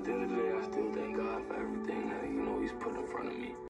At the end of the day, I still thank God.